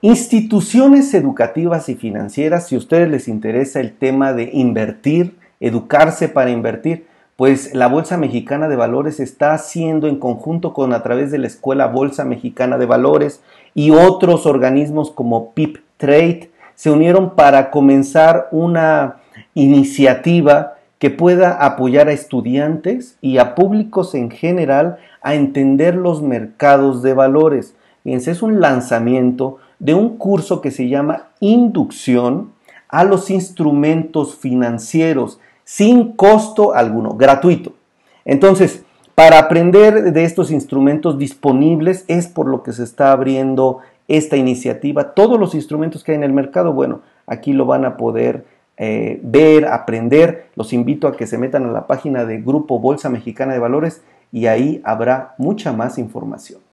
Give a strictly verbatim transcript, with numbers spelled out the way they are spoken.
Instituciones educativas y financieras, si a ustedes les interesa el tema de invertir, educarse para invertir, pues la Bolsa Mexicana de Valores está haciendo en conjunto con a través de la Escuela Bolsa Mexicana de Valores y otros organismos como Pip Trade, se unieron para comenzar una iniciativa que pueda apoyar a estudiantes y a públicos en general a entender los mercados de valores. Fíjense, es un lanzamiento de un curso que se llama Inducción a los instrumentos financieros, sin costo alguno, gratuito. Entonces, para aprender de estos instrumentos disponibles es por lo que se está abriendo esta iniciativa. Todos los instrumentos que hay en el mercado, bueno, aquí lo van a poder eh, ver, aprender. Los invito a que se metan a la página de Grupo Bolsa Mexicana de Valores y ahí habrá mucha más información.